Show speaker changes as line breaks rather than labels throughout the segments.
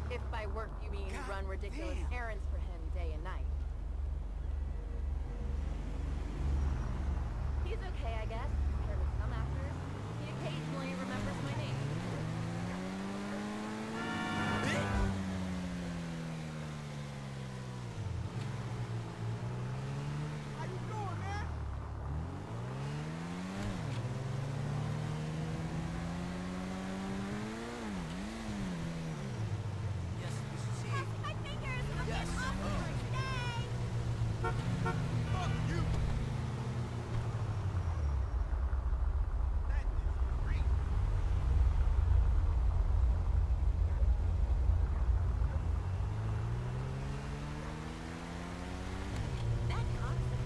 If by work you mean run ridiculous errands for him day and night. He's okay, I guess, compared with some actors. He occasionally remembers my name.
How you doing, man?
Yes, Mrs. C.
My fingers! I'm
Yes.
getting awful. Stay!
Fuck you! That is great.
That concert.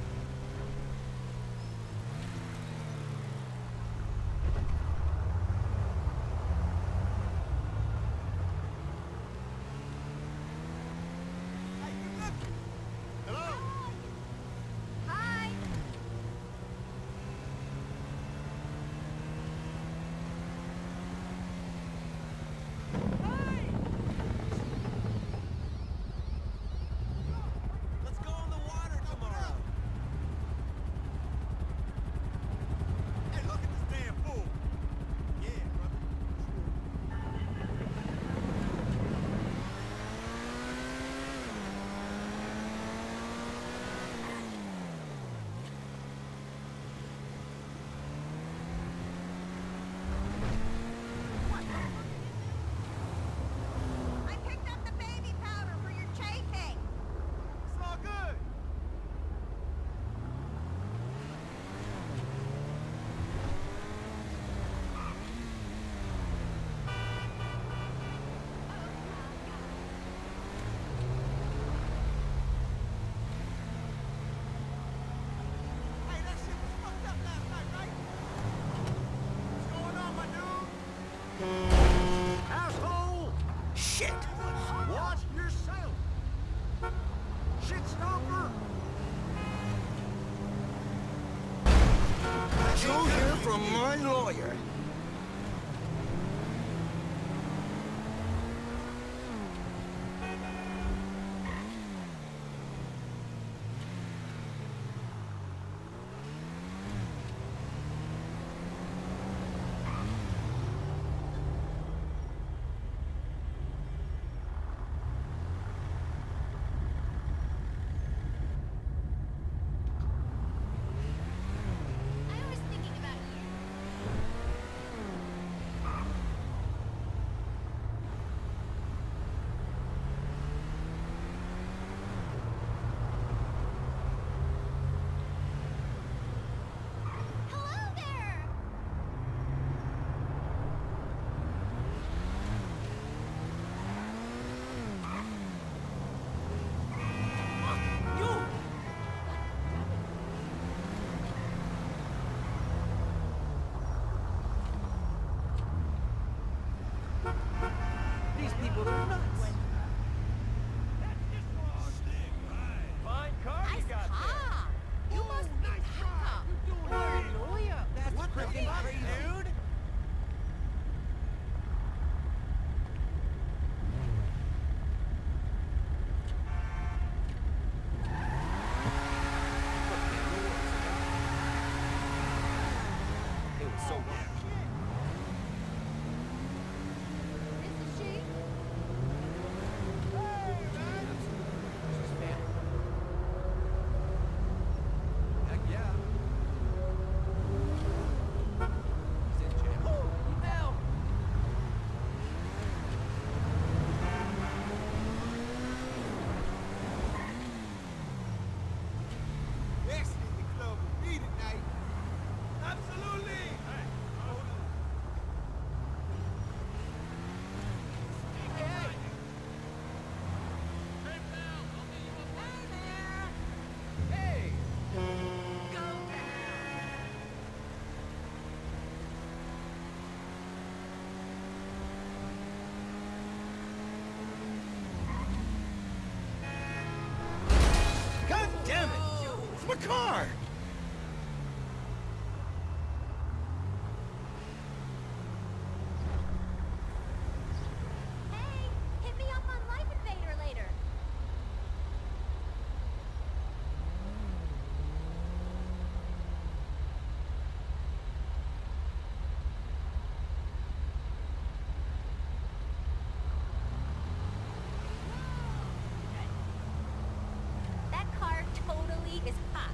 Hey, you looking? Hello?
Hi!
Let's go on the water tomorrow.
Hey, look at this damn fool. Yeah, brother.
I picked up the baby powder for your chafing.
It's all good. Hey, that shit was fucked up last night, right? What's going on, my dude?
Asshole! Shit! Watch yourself! Shit stopper! You'll hear from my lawyer.
I was thinking about you. Hello there!
These people are nuts.
Fine car
Nice car! You must be Tucker or a lawyer.
That's
What the
freaking
fuck,
crazy.
dude?
It was so wrong.
This is she.
She's family. Heck yeah. He's in jail. Now!
Next in the club with me tonight. Absolutely. Hey, hold on.
Hey!
God damn it! It's my car!
Hey, hit me up on
is hot.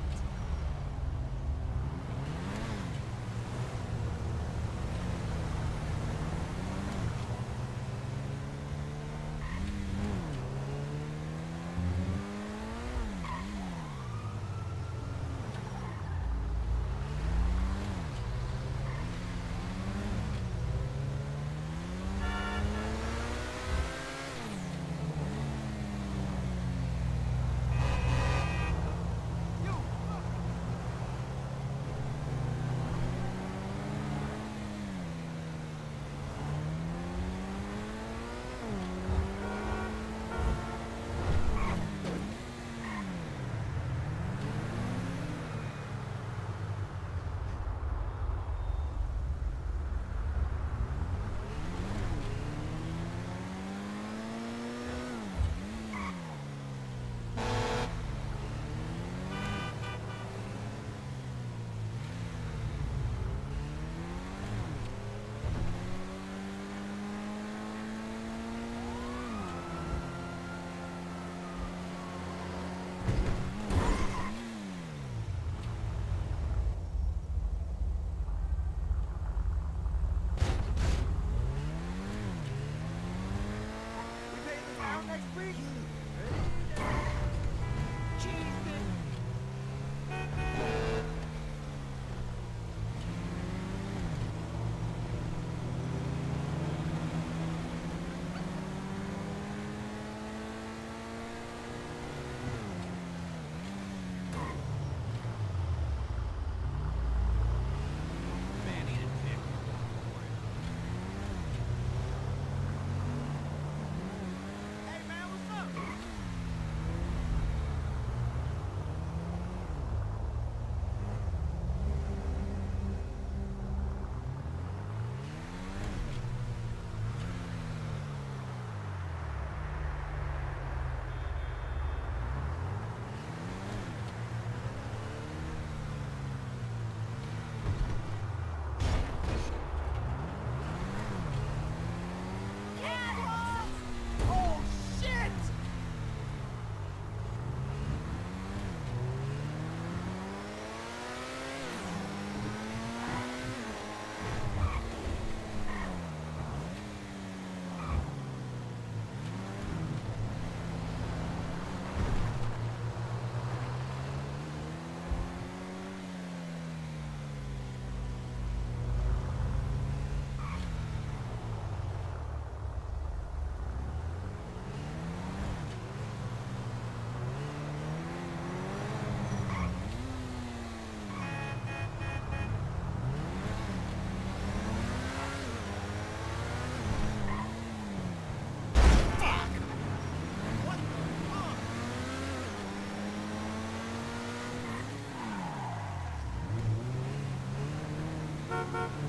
We made the town next week.
Man, he didn't pick.
Hey man, what's up? Oh shit! Fuck! What the fuck?